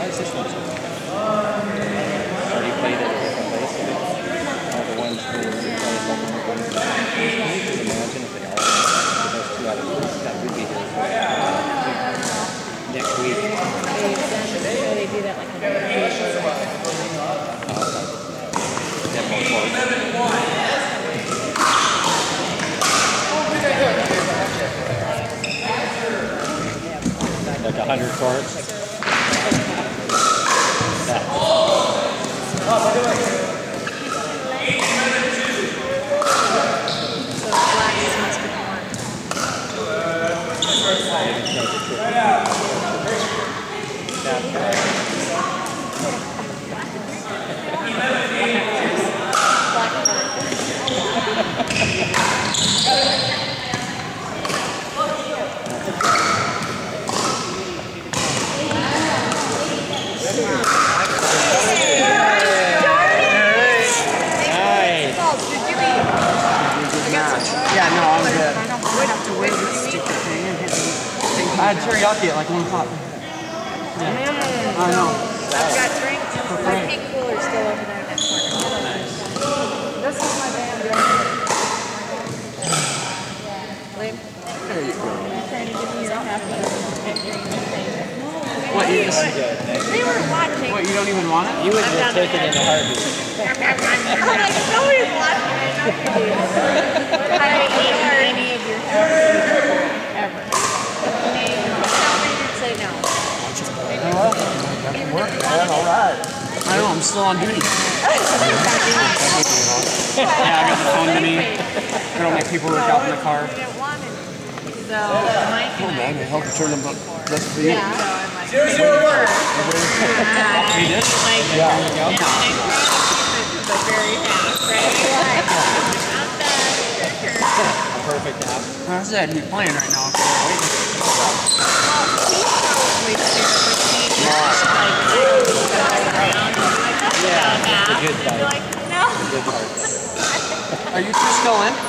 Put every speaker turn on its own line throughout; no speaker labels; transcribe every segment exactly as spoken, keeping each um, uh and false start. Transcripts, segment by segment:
systems. Already played at a different place. All the ones who were playing imagine if they all those two out of three that would be here for next week.
They do that like a
like a hundred cards. That.
Yeah, no, I'm good. I have to wear this stupid thing and hit the thing. I had teriyaki at like one o'clock. Yeah. I know.
I've got drinks. My pink cooler's still over there in that corner. Nice. This is my band drink. There
you go.
I'm trying to get me so happy.
What, you just...
They were watching.
What, you don't even want it?
You would just take it in a heartbeat.
I'm like, nobody's watching. I know you do. I don't eat any of your food ever. Tell me you'd say no.
Oh, well, that can work, man. All right. I know, I'm still on duty. Yeah, I got the phone to me. Got all my paperwork out in the car.
So, Mike
Oh, man, they helped turn them up. That's for you.
yeah. So I'm like, zero, zero, four.
You did?
Like,
Yeah.
yeah. But very fast, right?
A perfect app.
I said you're playing right now.
Well, he's probably scared, but he just like,
Yeah, it's a good
I'd be
part.
like, no.
Good part.
Are you two still in?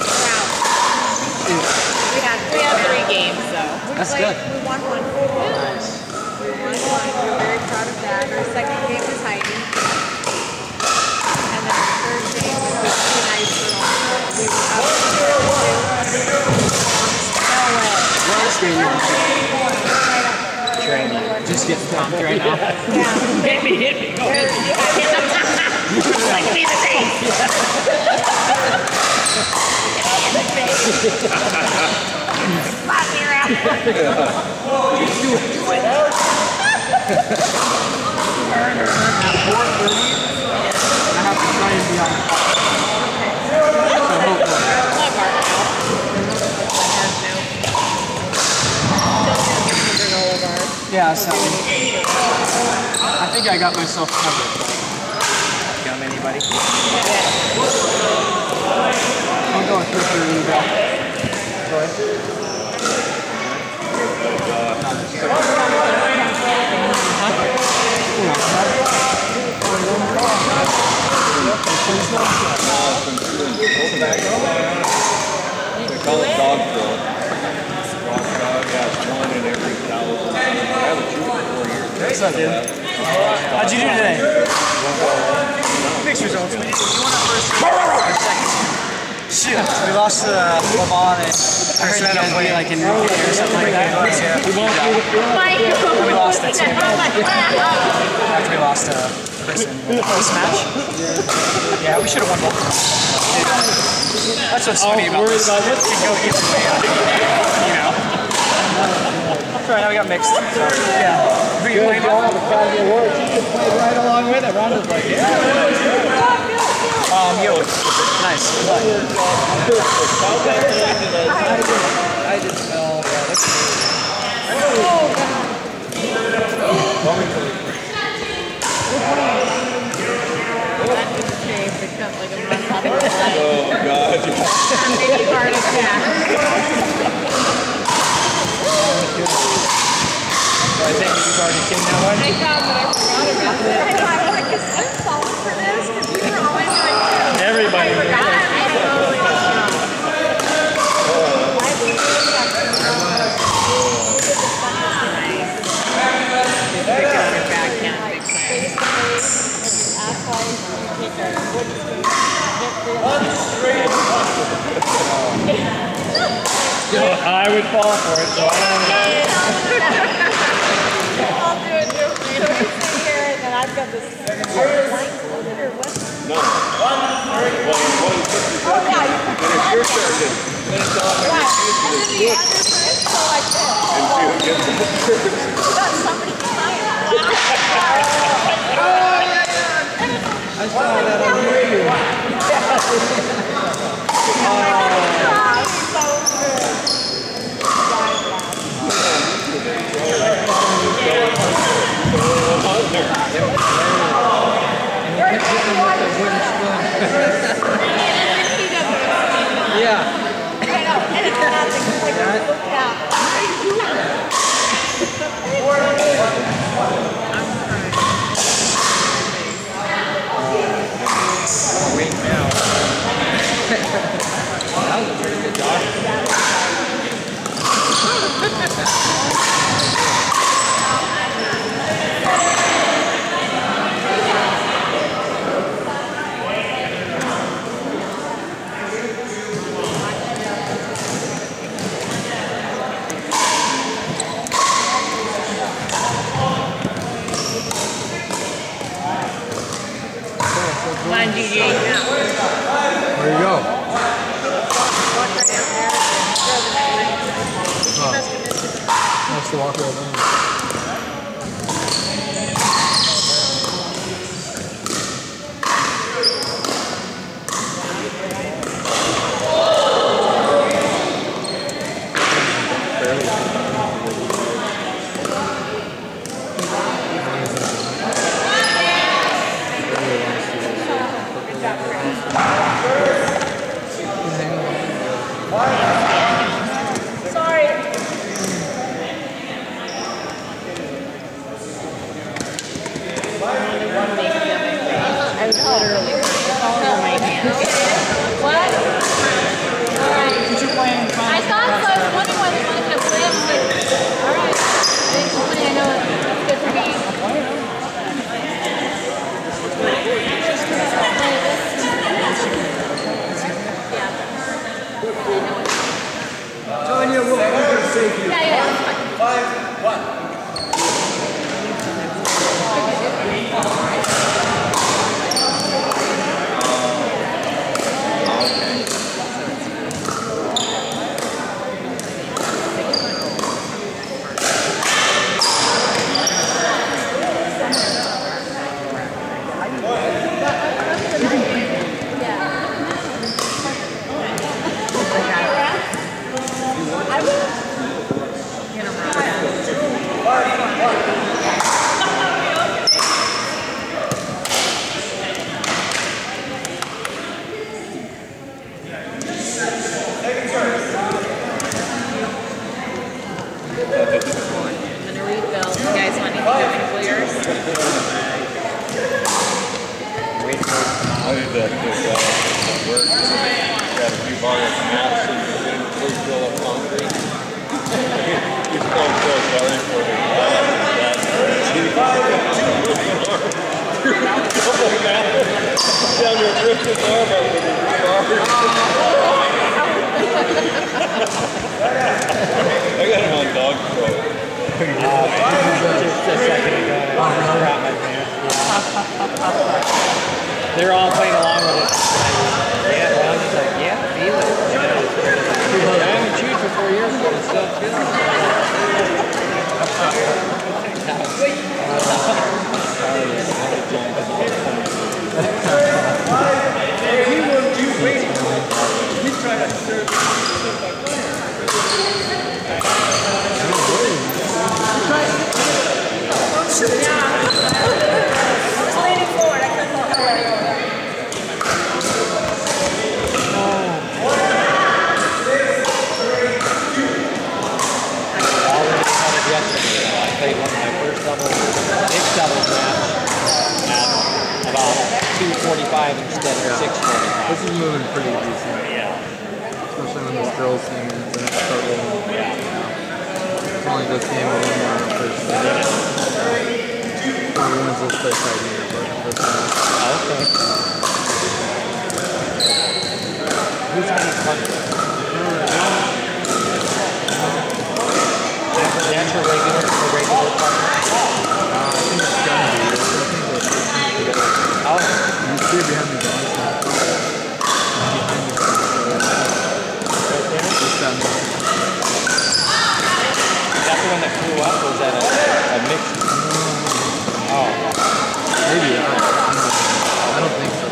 We had, we had three games, though. We
That's
played,
good.
We won one.
Nice.
We won one. We're very proud of that. Our second game was Heidi. And then our third game was with two nice girls. We were up zero two. No way.
Well, this game you're in.
Training.
Just getting pumped right now.
Yeah.
Hit me, hit me. Go ahead.
Like me the face. Slap me around.
Do it, do it. At four thirty, I have to try and be on. So hopefully. Yeah, so I think I got myself covered.
Gum anybody?
I'm going for sure in the bell.
They call it dog food. Dog, dog, yeah, it's one in every thousand. I haven't chewed it for four years.
What's up, dude? How'd you do today? Mixed results. We did one at first. Second. Shoot. We lost to uh, Lavon and I heard you guys play like in Rookie or something like that. Yeah. We won. We lost that too. After we lost to Chris in this match. Yeah, we should have won both. That's what's funny about this. It can go either way. You know. That's right, now we got mixed. So, yeah. Who you playing with?
You played right along with it. Rhonda's like, yeah.
Um, yo. Nice. Good luck.
I just fell. Yeah, that's
Oh, God.
Maybe heart attack.
I think you've already seen that one.
I found that I forgot about it. I thought, like, is this falling for this? Because we were always like,
Everybody.
I forgot. I totally forgot. Pick up your bag.
I would fall for it, so I don't know.
I'll do it too. So we sit here and then I've got this blindfolded or what?
No. Well, one fifty.
Oh yeah. You
And it's your turn then. Then it's all
right.
every
And then the
look
other person go like this.
and see who gets it first.
You got somebody behind you.
I saw that on YouTube. Yeah. Wait now. That was a pretty good dog.
Come on, G G. Now.
Where you go?
Walk right up there. You must have missed it.
That's the walk right there.
Sorry. I was literally falling on my hands. What?
Did you play in final?
I thought so. I was wondering why they wanted to play. I was like, alright. It's funny, I know it's good for me.
Tanya, we'll we'll save you.
Yeah, yeah, it's fine.
Five, one.
I did that to uh, at work. Got a few bars of mass and then please fill up hungry. He's going so sorry for the that. Down your ripped his arm up with his bars. I got him on dog throw.
Just a second ago, I was around my pants. They're all playing along with it. Yeah, well, I was just like, yeah, feel it. I haven't chewed for four years, but it still feels
He's trying to serve.
played one of my first doubles, mixed doubles match at about two forty-five instead of
Yeah.
six forty-five.
This is moving pretty decent.
Yeah.
Especially when this girls team is in the start rolling.
Yeah.
It's only this game of one more person. Whoever wins this place right here, but this one.
Oh, okay. Who's on his punch? That's a regular, a regular partner.
Uh, I think it's gonna be. I think we're fifteen together.
Oh.
You see it behind the glass now. Behind the glass.
Right there?
Just that much.
Is that the one that flew up, or was that a, a mixed? Oh.
Maybe. I don't, I don't think so.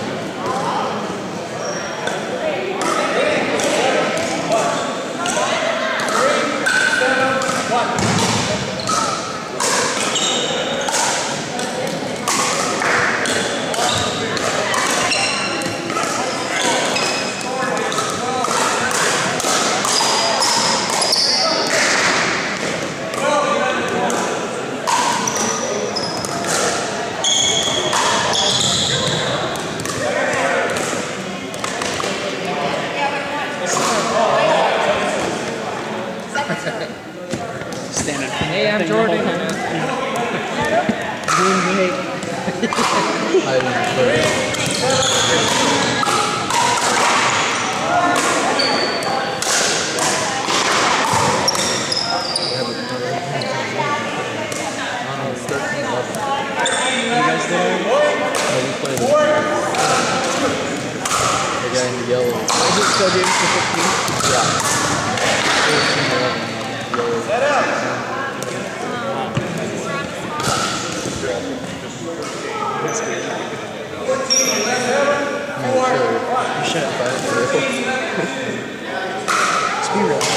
Standing. Hey, I'm Jordan. Doing great.
I didn't play it.
You guys there?
Oh, we played it. The guy in the yellow.
Is it still games for fifteen?
Yeah. fourteen eleven. Yellow.
Set up.
No, sure. You shouldn't buy it for real.
Let's be real.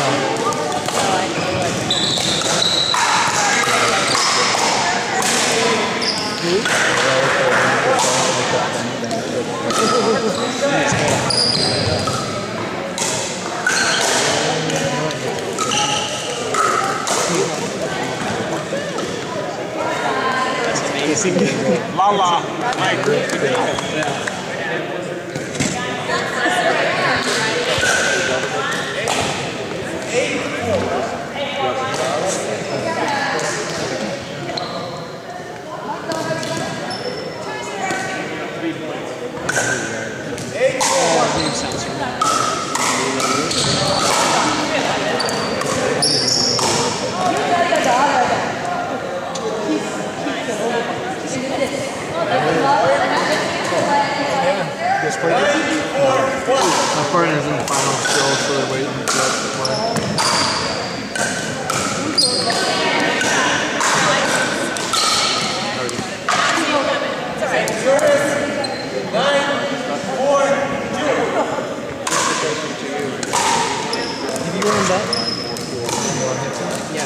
That's amazing.
Lala.
My partner's in the final still, so they're waiting for us to play.
Have you warmed up? Yeah.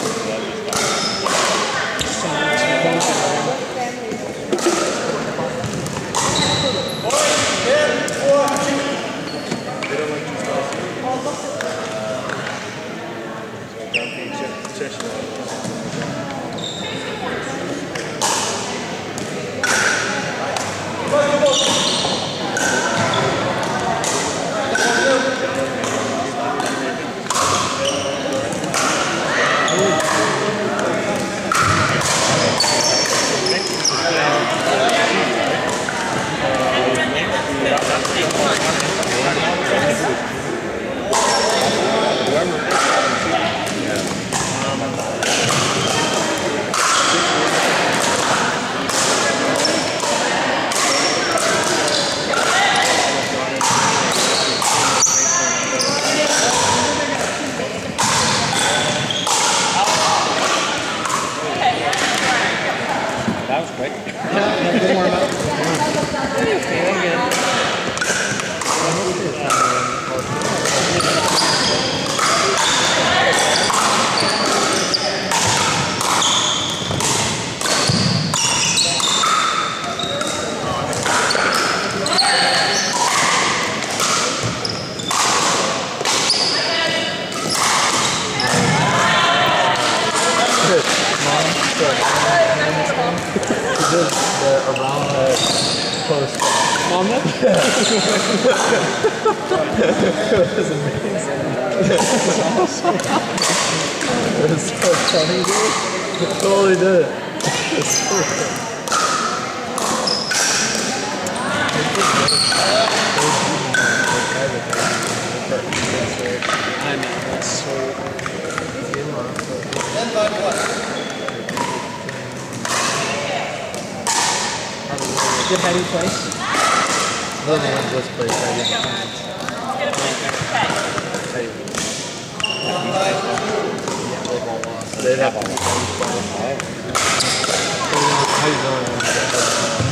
Some, some potion. That was quick. Yeah, good warm up. Feeling good.
The, around the post.
Mom, that?
It was amazing. It was awesome. It was so funny, dude. It totally did it. It was so funny.
I know, that's so...
Good, how do you play? I don't know this place. I didn't. They'd have to. How you doing?